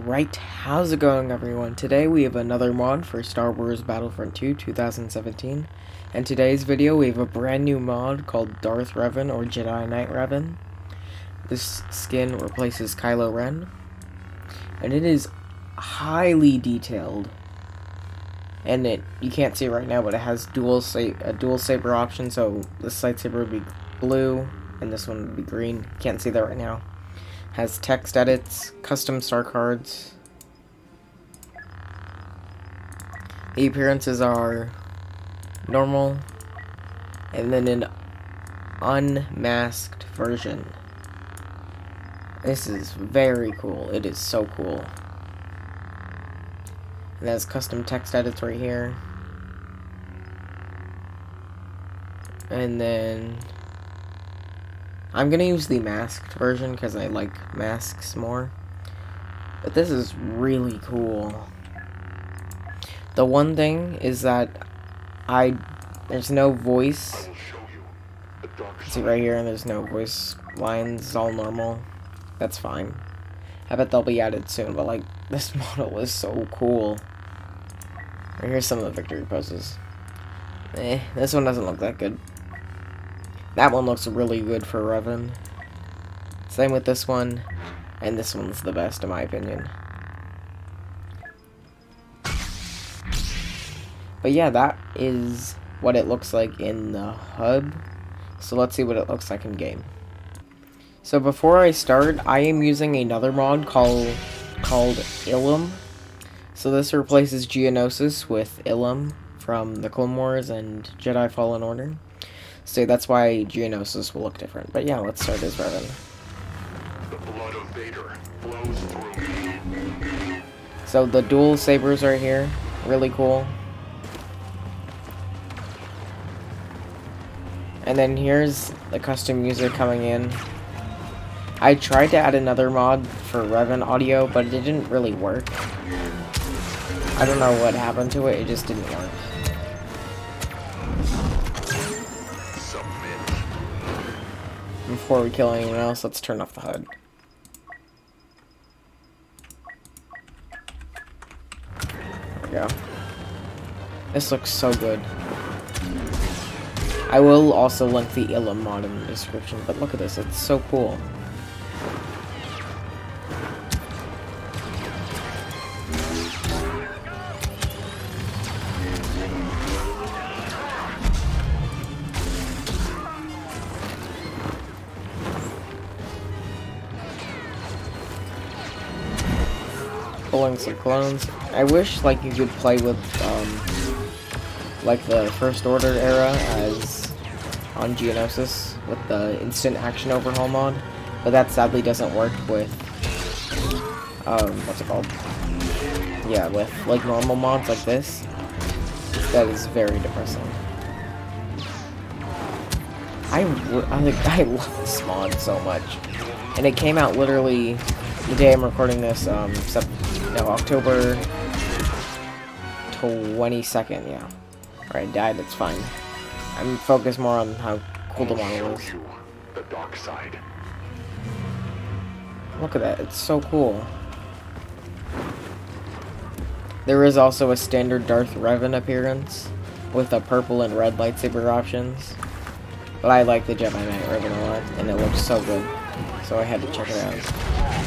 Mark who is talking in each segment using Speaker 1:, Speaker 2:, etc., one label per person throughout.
Speaker 1: Alright, how's it going everyone? Today we have another mod for Star Wars Battlefront 2 2017. And today's video we have a brand new mod called Darth Revan or Jedi Knight Revan. This skin replaces Kylo Ren. And it is highly detailed. And you can't see it right now, but it has a dual saber option, so this lightsaber would be blue and this one would be green. Can't see that right now. Has text edits, custom star cards. The appearances are normal, and then an unmasked version. This is very cool. It is so cool. It has custom text edits right here. And then I'm gonna use the masked version because I like masks more. But this is really cool. The one thing is that there's no voice. See right here, and there's no voice lines. It's all normal. That's fine. I bet they'll be added soon. But like, this model is so cool. Right here's some of the victory poses. This one doesn't look that good. That one looks really good for Revan. Same with this one, and this one's the best in my opinion. But yeah, that is what it looks like in the hub. So let's see what it looks like in game. So before I start, I am using another mod called Ilum. So this replaces Geonosis with Ilum from the Clone Wars and Jedi Fallen Order. So that's why Geonosis will look different. But yeah, let's start as Revan.
Speaker 2: The blood of Vader flows through me.
Speaker 1: So the dual sabers right here, really cool. And then here's the custom music coming in. I tried to add another mod for Revan audio, but it didn't really work. I don't know what happened to it, it just didn't work. Before we kill anyone else, let's turn off the HUD. There we go. This looks so good. I will also link the Ilum mod in the description, but look at this, it's so cool. Pulling some clones. I wish like you could play with like the First Order era as on Geonosis with the instant action overhaul mod, but that sadly doesn't work with what's it called? Yeah, with like normal mods like this. That is very depressing. I love this mod so much, and it came out literally the day I'm recording this, October 22nd, yeah. Alright, died, it's fine. I'm focused more on how cool the model is.
Speaker 2: The dark side.
Speaker 1: Look at that, it's so cool. There is also a standard Darth Revan appearance with a purple and red lightsaber options. But I like the Jedi Knight Revan a lot, and it looks so good. So I had to check it out.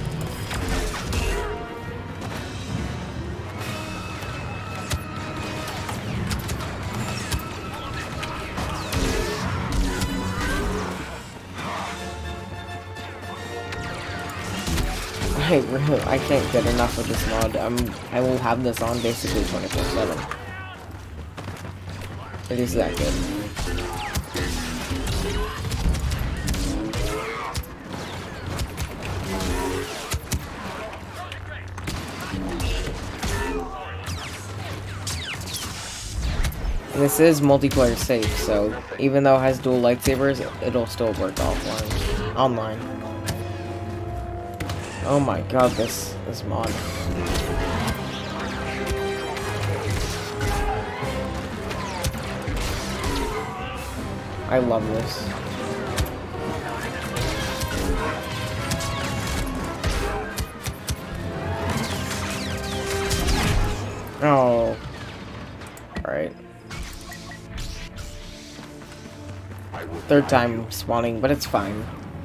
Speaker 1: I can't get enough of this mod. I will have this on basically 24/7. It is that good. And this is multiplayer safe, so even though it has dual lightsabers, it'll still work offline, online. Oh my god, this mod. I love this. Oh. Alright. Third time spawning, but it's fine.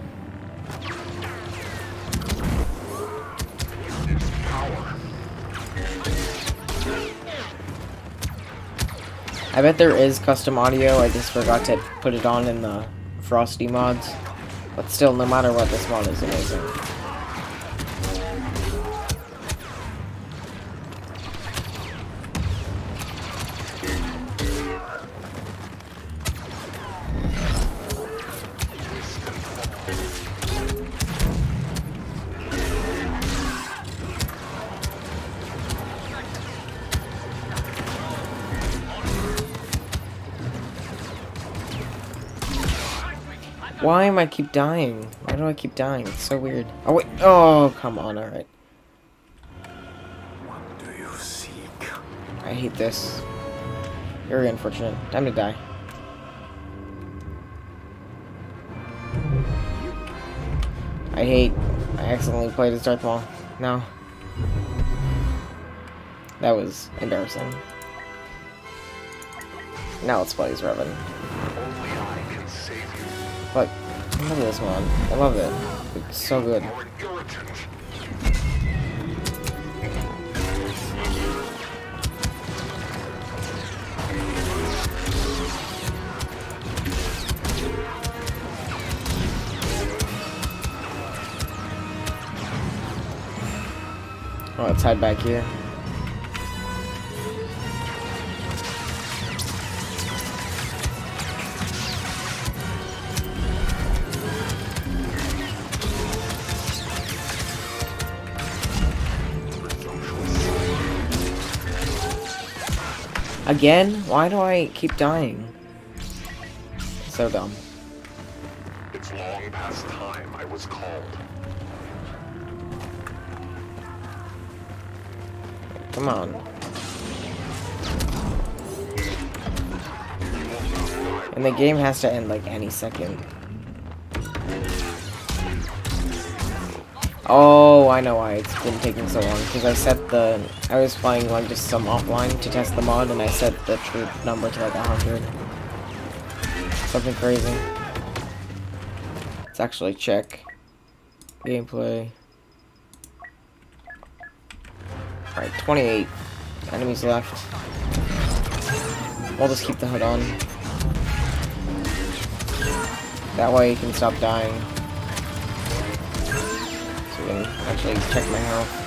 Speaker 1: I bet there is custom audio, I just forgot to put it on in the Frosty mods. But still, no matter what, this mod is amazing. Why am I keep dying? Why do I keep dying? It's so weird. Oh wait, oh come on, alright.
Speaker 2: What do you seek?
Speaker 1: I hate this. Very unfortunate. Time to die. I accidentally played as Darth Maul. No. That was embarrassing. Now let's play as Revan.
Speaker 2: Only I can save you.
Speaker 1: But, I love this one. I love it. It's so good.
Speaker 2: You're an irritant.
Speaker 1: Oh, let's hide back here. Again? Why do I keep dying? So dumb.
Speaker 2: It's long past time I was called.
Speaker 1: Come on. And the game has to end like any second. Oh, I know why it's been taking so long. Because I was playing like just some offline to test the mod, and I set the troop number to like 100. Something crazy. Let's actually check gameplay. Alright, 28 enemies left. We'll just keep the hood on. That way you can stop dying. So we can actually check my health.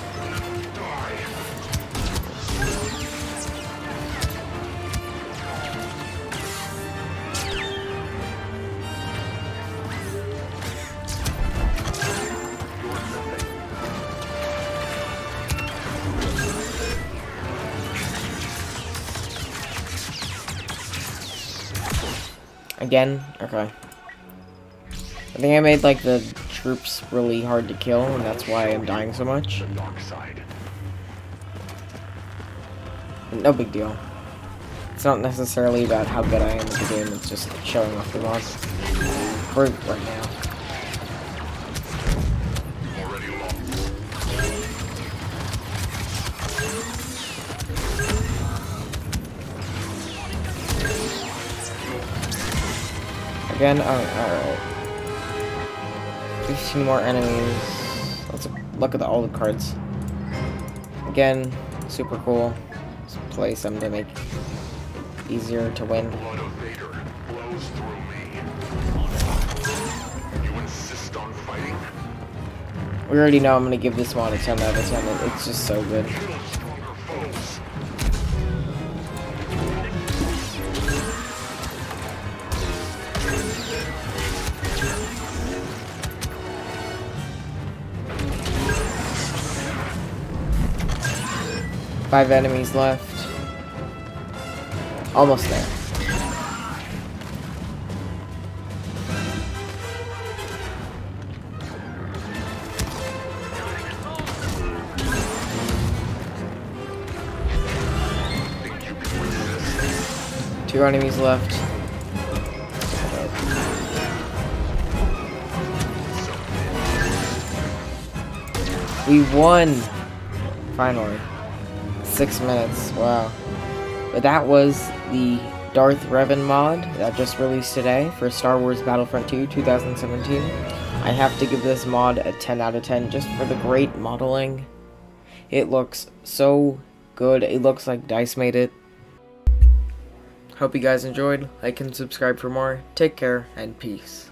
Speaker 1: Again? Okay. I think I made like the troops really hard to kill, and that's why I'm dying so much.
Speaker 2: The dark side.
Speaker 1: No big deal. It's not necessarily about how good I am at the game, it's just showing off the boss. For right now.
Speaker 2: Already lost.
Speaker 1: Again? Alright. 15 more enemies. Let's look at all the cards. Again, super cool. Let's play some to make it easier to win.
Speaker 2: Blood of Vader flows through me. You insist on fighting?
Speaker 1: We already know I'm gonna give this one a 10 out of 10. It's just so good.
Speaker 2: Kill stronger foes.
Speaker 1: 5 enemies left. Almost there.
Speaker 2: Think you can resist?
Speaker 1: 2 enemies left. We won! Finally. 6 minutes, wow. But that was the Darth Revan mod that just released today for Star Wars Battlefront 2 2017. I have to give this mod a 10 out of 10 just for the great modeling. It looks so good. It looks like DICE made it. Hope you guys enjoyed. Like and subscribe for more. Take care and peace.